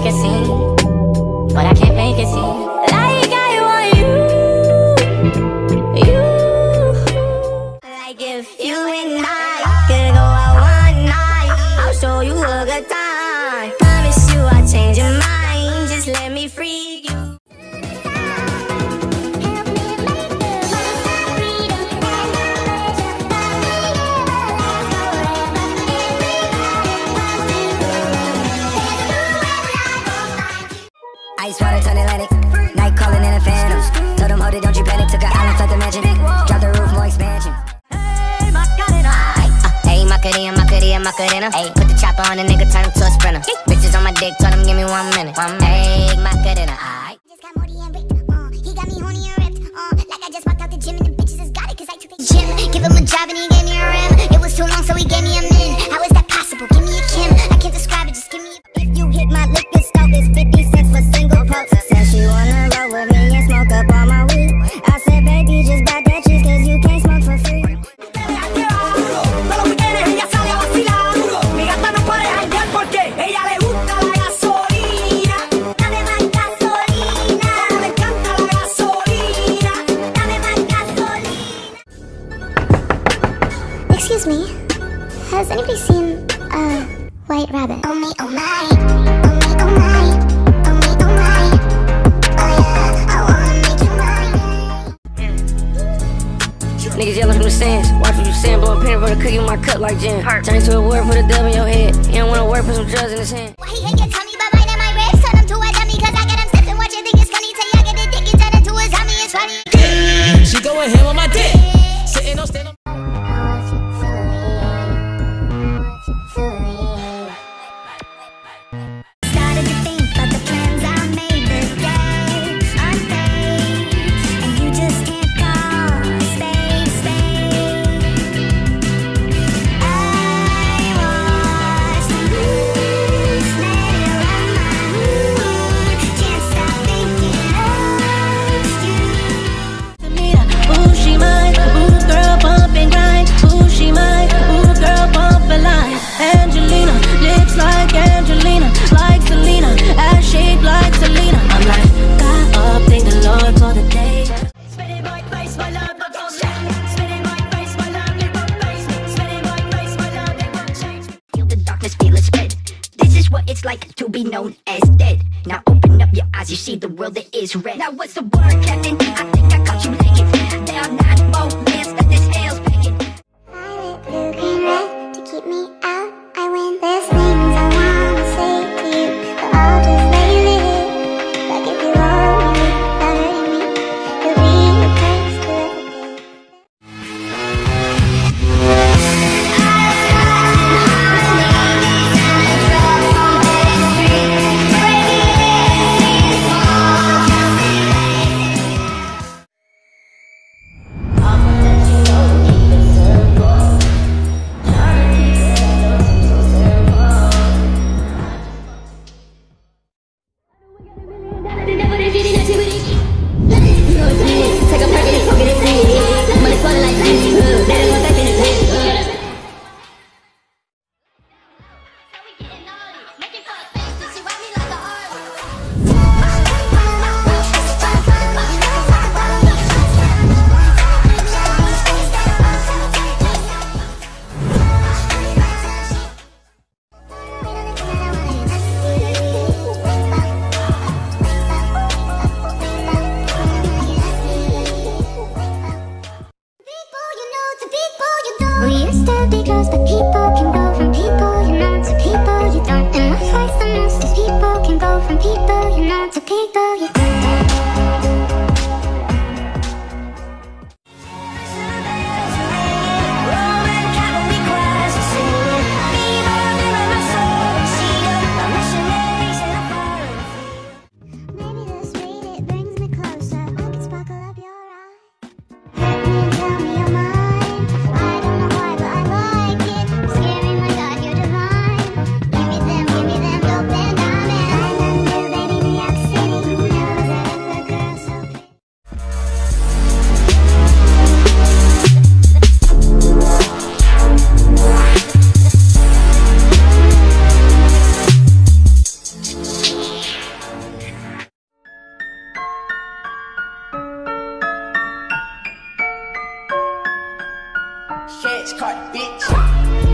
make it seem, but I can't make it seem like I want you. Like if you and I could go out one night, I'll show you a good time. Promise you I'll change your mind, just let me freak you. Ice water turn Atlantic, night calling in a phantom. Told them, hold it, don't you panic. Took an island, left the mansion. Drop the roof, more expansion. Hey, macarena. Hey, macarena. Hey, put the chopper on the nigga, turn him to a sprinter. Bitches on my dick, told him give me 1 minute. Hey, macarena. Just got Morty and ripped. He got me horny and ripped. Like I just walked out the gym and the bitches just got it 'cause I took the gym. Give him a job and he gave me a rim. It was too long, so he gave me a min. How is that possible? Give me a Kim. I can't describe it, just give me a. If you hit my liquor stove, it's 50 cents for single post. Said she wanna roll with me and smoke up all my weed. I said, baby, just buy that cheese 'cause you can't smoke for free. Excuse me, has anybody seen a white rabbit? Oh me, oh my, oh me, oh my, oh me, oh my. Oh yeah, I wanna make you mine. Niggas yelling from the stands, watch what you saying, blow a peanut butter cookie in my cup like gin. Turn to a word, put a dub in your head. You don't wanna work, put some drugs in his hand. Why he hate your tummy, but mine and my ribs? Turn him to a dummy 'cause I get him stiff and watch it think it's funny. Till I get the dick and turn into a zombie, it's funny. She going ham on my dick, sitting on stand up. Started to think about the plans I made this day. Unfazed, and you just can't call a spade a spade. I watched the moves, let it run my mood. Can't stop thinking of you. Ooh, she mine. Ooh, girl, bump and grind. Ooh, she mine. Ooh, girl, bump a line. Angelina, lips like Angelina, like Selena, ass shaped like Selena. I'm like, God up, thank the Lord for the day. Spinning my face, my love, not gon' change. Spinning my face, my love, it won't face. Spinning my face, my love, it won't change. Feel the darkness, feel it spread. This is what it's like to be known as dead. Now open up your eyes, you see the world that is red. Now what's the word, Captain? I think I caught you laying. There are not more lands that this hell's paying. Violet, blue, green, red, to keep me out, I win. There's things I wanna say to you, but I'll just let you live. Like if you hold me without hurting me, you'll be the first to ever do. We used to be close, but people can go from people you know to people you don't. And what hurts the most is people can go from people you know to people you don't. Maybe this weight, it brings me closer. I can sparkle up your eye. Let me tell me you're mine. I don't know why, but I like it. Scary, my God, you're divine. Give me them, you're band diamond. I love you, baby, New York City. Never was bitch.